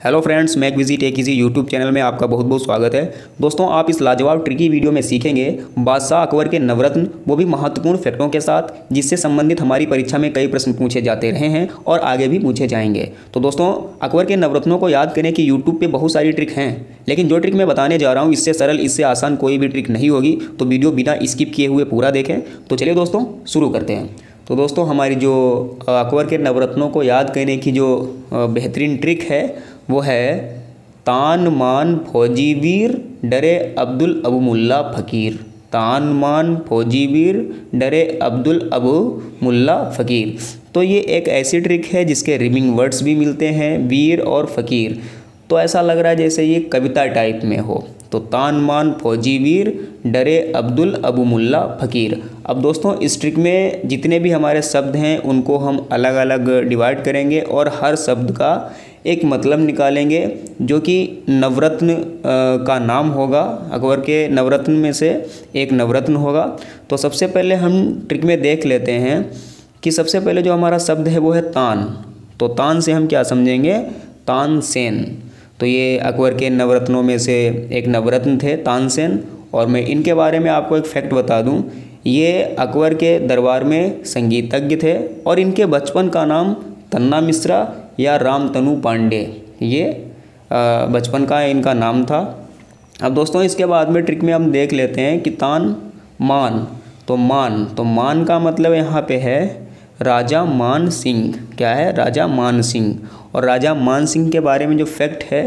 Hello friends, mac visit एक easy YouTube channel में आपका बहुत बहुत स्वागत है। दोस्तों, आप इस लाजवाब ट्रिकी वीडियो में सीखेंगे बादशाह अकबर के नवरत्न, वो भी महत्वपूर्ण फैक्टों के साथ, जिससे संबंधित हमारी परीक्षा में कई प्रश्न पूछे जाते रहे हैं और आगे भी पूछे जाएंगे। तो दोस्तों, अकबर के नवरत्नों को याद करने की यूट्यूब पर बहुत सारी ट्रिक हैं, लेकिन जो ट्रिक मैं बताने जा रहा हूँ इससे सरल, इससे आसान कोई भी ट्रिक नहीं होगी। तो वीडियो बिना स्किप किए हुए पूरा देखें। तो चलिए दोस्तों, शुरू करते हैं। तो दोस्तों, हमारी जो अकबर के नवरत्नों को याद करने की जो बेहतरीन ट्रिक है वो है तान मान फौजी वीर डरे अब्दुल अबू मुल्ला फ़कीर। तान मान फौजी वीर डरे अब्दुल अबू मुल्ला फ़कीर। तो ये एक ऐसी ट्रिक है जिसके रिमिंग वर्ड्स भी मिलते हैं, वीर और फ़कीर। तो ऐसा लग रहा है जैसे ये कविता टाइप में हो। तो तान मान फौजी वीर डरे अब्दुल अबू मुल्ला फ़कीर। अब दोस्तों, इस ट्रिक में जितने भी हमारे शब्द हैं उनको हम अलग अलग डिवाइड करेंगे और हर शब्द का एक मतलब निकालेंगे, जो कि नवरत्न का नाम होगा। अकबर के नवरत्न में से एक नवरत्न होगा। तो सबसे पहले हम ट्रिक में देख लेते हैं कि सबसे पहले जो हमारा शब्द है वो है तान। तो तान से हम क्या समझेंगे? तानसेन। तो ये अकबर के नवरत्नों में से एक नवरत्न थे, तानसेन। और मैं इनके बारे में आपको एक फैक्ट बता दूं, ये अकबर के दरबार में संगीतज्ञ थे और इनके बचपन का नाम तन्ना मिश्रा या रामतनु पांडे, ये बचपन का इनका नाम था। अब दोस्तों, इसके बाद में ट्रिक में हम देख लेते हैं कि तान मान। तो मान का मतलब यहाँ पे है राजा मान सिंह। क्या है? राजा मान सिंह। और राजा मान सिंह के बारे में जो फैक्ट है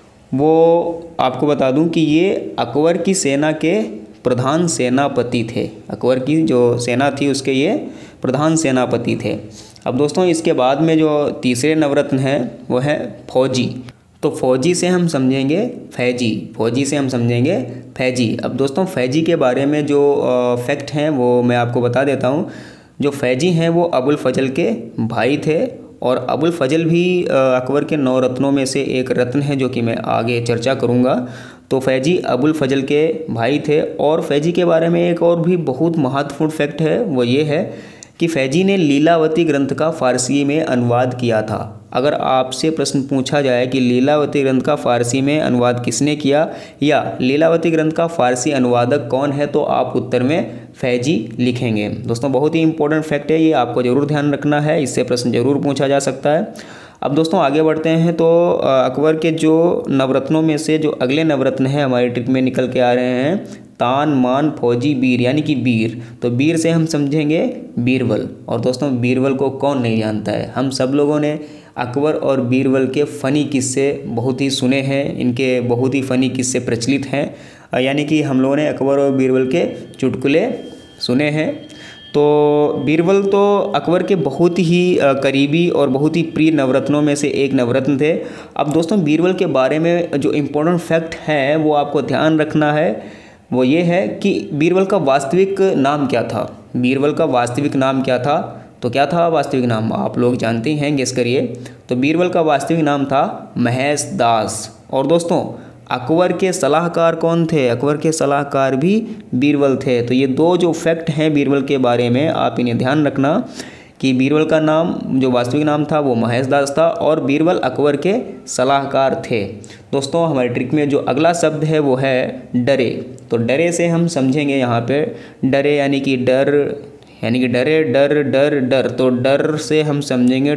वो आपको बता दूं कि ये अकबर की सेना के प्रधान सेनापति थे। अकबर की जो सेना थी उसके ये प्रधान सेनापति थे। अब दोस्तों, इसके बाद में जो तीसरे नवरत्न है वो है फौजी। तो फौजी से हम समझेंगे फैजी। फौजी से हम समझेंगे फैजी। अब दोस्तों, फैजी के बारे में जो फैक्ट हैं वो मैं आपको बता देता हूँ। जो फैजी हैं वो अबुल फजल के भाई थे और अबुल फजल भी अकबर के 9 रत्नों में से एक रत्न है, जो कि मैं आगे चर्चा करूँगा। तो फैजी अबुल फजल के भाई थे। और फैजी के बारे में एक और भी बहुत महत्वपूर्ण फैक्ट है, वो ये है कि फैजी ने लीलावती ग्रंथ का फ़ारसी में अनुवाद किया था। अगर आपसे प्रश्न पूछा जाए कि लीलावती ग्रंथ का फ़ारसी में अनुवाद किसने किया या लीलावती ग्रंथ का फ़ारसी अनुवादक कौन है, तो आप उत्तर में फैजी लिखेंगे। दोस्तों, बहुत ही इंपॉर्टेंट फैक्ट है, ये आपको ज़रूर ध्यान रखना है, इससे प्रश्न ज़रूर पूछा जा सकता है। अब दोस्तों, आगे बढ़ते हैं। तो अकबर के जो नवरत्नों में से जो अगले नवरत्न हैं हमारी ट्रिक में निकल के आ रहे हैं तान मान फौजी वीर, यानी कि वीर। तो वीर से हम समझेंगे बीरबल। और दोस्तों, बीरबल को कौन नहीं जानता है? हम सब लोगों ने अकबर और बीरबल के फ़नी किस्से बहुत ही सुने हैं, इनके बहुत ही फ़नी किस्से प्रचलित हैं, यानी कि हम लोगों ने अकबर और बीरबल के चुटकुले सुने हैं। तो बीरबल तो अकबर के बहुत ही करीबी और बहुत ही प्रिय नवरत्नों में से एक नवरत्न थे। अब दोस्तों, बीरबल के बारे में जो इम्पोर्टेंट फैक्ट है वो आपको ध्यान रखना है, वो ये है कि बीरबल का वास्तविक नाम क्या था। बीरबल का वास्तविक नाम क्या था? तो क्या था वास्तविक नाम? आप लोग जानते हैं, गेस करिए। तो बीरबल का वास्तविक नाम था महेश दास। और दोस्तों, अकबर के सलाहकार कौन थे? अकबर के सलाहकार भी बीरबल थे। तो ये दो जो फैक्ट हैं बीरबल के बारे में, आप इन्हें ध्यान रखना कि बीरबल का नाम जो वास्तविक नाम था वो महेश दास था और बीरबल अकबर के सलाहकार थे। दोस्तों, हमारी ट्रिक में जो अगला शब्द है वो है डरे। तो डरे से हम समझेंगे यहाँ पे डरे यानी कि डर, यानी कि डरे डर डर डर। तो डर से हम समझेंगे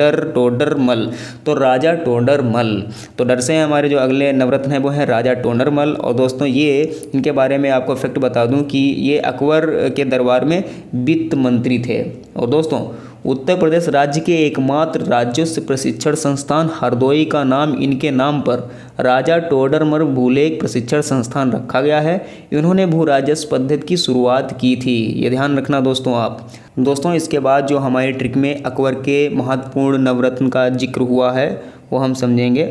टोडर मल। तो राजा टोडर मल। तो डर से हमारे जो अगले नवरत्न है वो है राजा टोडर मल। और दोस्तों, ये इनके बारे में आपको फैक्ट बता दूं कि ये अकबर के दरबार में वित्त मंत्री थे। और दोस्तों, उत्तर प्रदेश राज्य के एकमात्र राजस्व प्रशिक्षण संस्थान हरदोई का नाम इनके नाम पर राजा टोडरमल भूलेख प्रशिक्षण संस्थान रखा गया है। इन्होंने भू राजस्व पद्धति की शुरुआत की थी, ये ध्यान रखना दोस्तों आप। दोस्तों, इसके बाद जो हमारी ट्रिक में अकबर के महत्वपूर्ण नवरत्न का जिक्र हुआ है वो हम समझेंगे।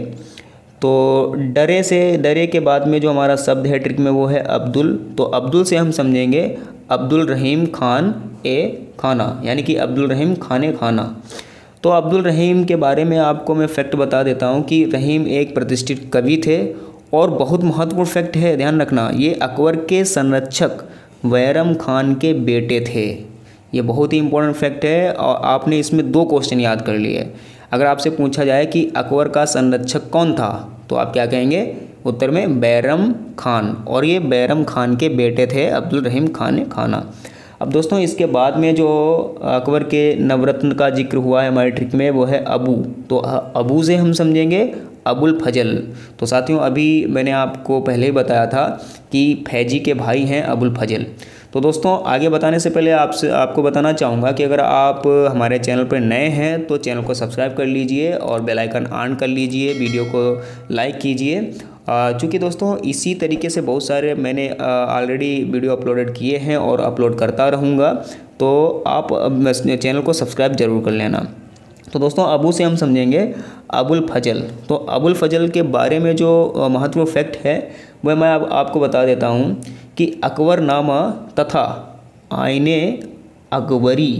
तो डरे के बाद में जो हमारा शब्द है ट्रिक में वो है अब्दुल। तो अब्दुल से हम समझेंगे अब्दुल रहीम खान ए खाना, यानी कि अब्दुल रहीम खाने खाना। तो अब्दुल रहीम के बारे में आपको मैं फैक्ट बता देता हूँ कि रहीम एक प्रतिष्ठित कवि थे और बहुत महत्वपूर्ण फैक्ट है, ध्यान रखना, ये अकबर के संरक्षक बैरम खान के बेटे थे। ये बहुत ही इंपॉर्टेंट फैक्ट है और आपने इसमें 2 क्वेश्चन याद कर लिए। अगर आपसे पूछा जाए कि अकबर का संरक्षक कौन था तो आप क्या कहेंगे? उत्तर में बैरम खान, और ये बैरम खान के बेटे थे अब्दुल रहीम खान खाना। अब दोस्तों इसके बाद में जो अकबर के नवरत्न का जिक्र हुआ है हमारे ट्रिक में वो है अबू। तो अबू से हम समझेंगे अबुल फजल। तो साथियों अभी मैंने आपको पहले ही बताया था कि फैजी के भाई हैं अबुल फजल। तो दोस्तों आगे बताने से पहले आपको बताना चाहूँगा कि अगर आप हमारे चैनल पर नए हैं तो चैनल को सब्सक्राइब कर लीजिए और बेल आइकन ऑन कर लीजिए, वीडियो को लाइक कीजिए। चूँकि दोस्तों इसी तरीके से बहुत सारे मैंने ऑलरेडी वीडियो अपलोडेड किए हैं और अपलोड करता रहूँगा, तो आप चैनल को सब्सक्राइब ज़रूर कर लेना। तो दोस्तों अबू से हम समझेंगे अबुल फजल। तो अबुल फजल के बारे में जो महत्वपूर्ण फैक्ट है वह मैं आपको बता देता हूँ कि अकबरनामा तथा आईने अकबरी,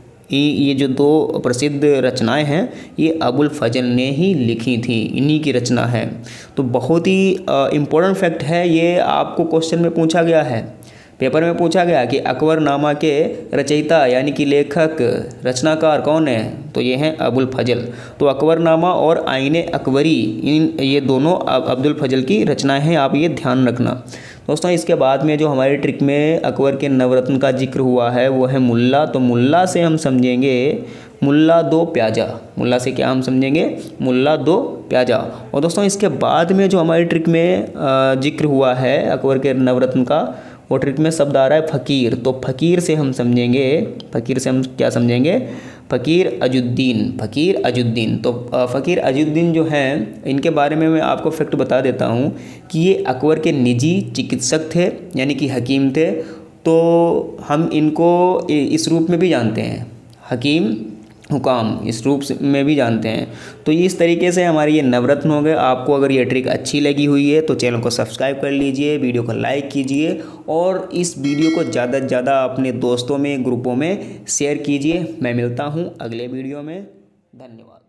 ये जो दो प्रसिद्ध रचनाएं हैं ये अबुल फजल ने ही लिखी थी, इन्हीं की रचना है। तो बहुत ही इम्पोर्टेंट फैक्ट है ये, आपको क्वेश्चन में पूछा गया है, पेपर में पूछा गया कि अकबरनामा के रचयिता यानी कि लेखक रचनाकार कौन है, तो ये हैं अबुल फजल। तो अकबरनामा और आईने अकबरी ये दोनों अब्दुल फजल की रचनाएं हैं, आप ये ध्यान रखना। दोस्तों इसके बाद में जो हमारी ट्रिक में अकबर के नवरत्न का जिक्र हुआ है वो है मुल्ला। तो मुल्ला से हम समझेंगे मुल्ला दो प्याजा। मुल्ला से क्या हम समझेंगे? मुल्ला दो प्याजा। और दोस्तों इसके बाद में जो हमारी ट्रिक में जिक्र हुआ है अकबर के नवरत्न का, वो ट्रिक में शब्द आ रहा है फ़कीर। तो फ़कीर से हम समझेंगे, फ़कीर से हम क्या समझेंगे? फ़कीर अजुद्दीन। फ़कीर अजुद्दीन। तो फ़कीर अजुद्दीन जो हैं इनके बारे में मैं आपको फैक्ट बता देता हूँ कि ये अकबर के निजी चिकित्सक थे यानी कि हकीम थे। तो हम इनको इस रूप में भी जानते हैं, हकीम हुकाम, इस रूप में भी जानते हैं। तो इस तरीके से हमारे ये नवरत्न हो गए। आपको अगर ये ट्रिक अच्छी लगी हुई है तो चैनल को सब्सक्राइब कर लीजिए, वीडियो को लाइक कीजिए और इस वीडियो को ज़्यादा से ज़्यादा अपने दोस्तों में, ग्रुपों में शेयर कीजिए। मैं मिलता हूँ अगले वीडियो में। धन्यवाद।